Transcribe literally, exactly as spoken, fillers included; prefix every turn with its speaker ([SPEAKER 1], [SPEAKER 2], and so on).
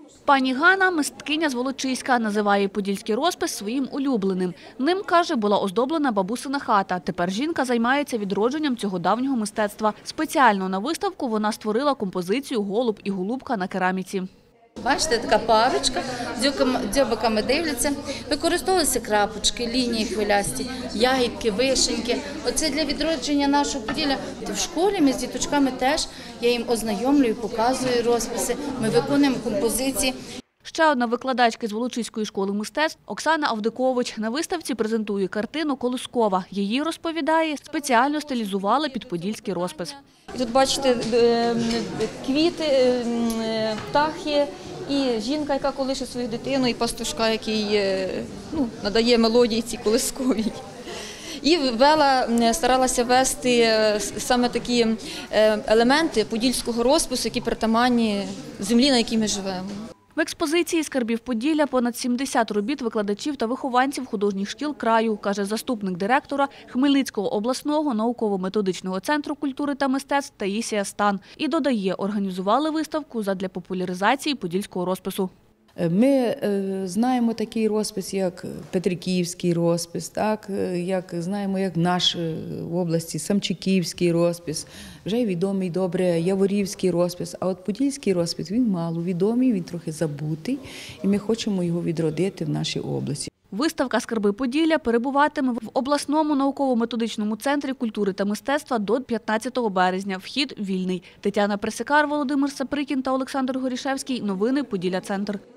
[SPEAKER 1] Пані Ганна – мисткиня з Волочиська, називає подільський розпис своїм улюбленим. Ним, каже, була оздоблена бабусина хата. Тепер жінка займається відродженням цього давнього мистецтва. Спеціально на виставку вона створила композицію «Голуб і голубка» на кераміці.
[SPEAKER 2] Бачите, така парочка, дзьобиками дивляться. Використовувалися крапочки, лінії хвилясті, ягідки, вишеньки. Оце для відродження нашого Поділля. В школі ми з діточками теж, я їм ознайомлюю, показую розписи, ми виконуємо композиції.
[SPEAKER 1] Ще одна викладачка з Волочиської школи мистецтв Оксана Авдикович на виставці презентує картину «Колискова». Її, розповідає, спеціально стилізували під подільський розпис.
[SPEAKER 3] Тут бачите квіти, птахи і жінка, яка колише свою дитину, і пастушка, який ну, надає мелодії цій колисковій. І вела, старалася вести саме такі елементи подільського розпису, які притаманні землі, на якій ми живемо.
[SPEAKER 1] В експозиції «Скарбів Поділля» понад сімдесят робіт викладачів та вихованців художніх шкіл краю, каже заступник директора Хмельницького обласного науково-методичного центру культури та мистецтв Таїсія Стан. І додає, організували виставку задля популяризації подільського розпису.
[SPEAKER 4] Ми знаємо такий розпис, як Петриківський розпис, так, як знаємо, як наш в області Самчиківський розпис, вже відомий добре Яворівський розпис. А от подільський розпис, він мало відомий, він трохи забутий, і ми хочемо його відродити в нашій області.
[SPEAKER 1] Виставка «Скарби Поділля» перебуватиме в обласному науково-методичному центрі культури та мистецтва до п'ятнадцятого березня. Вхід вільний. Тетяна Пресикар, Володимир Саприкін та Олександр Горішевський. Новини Поділля Центр.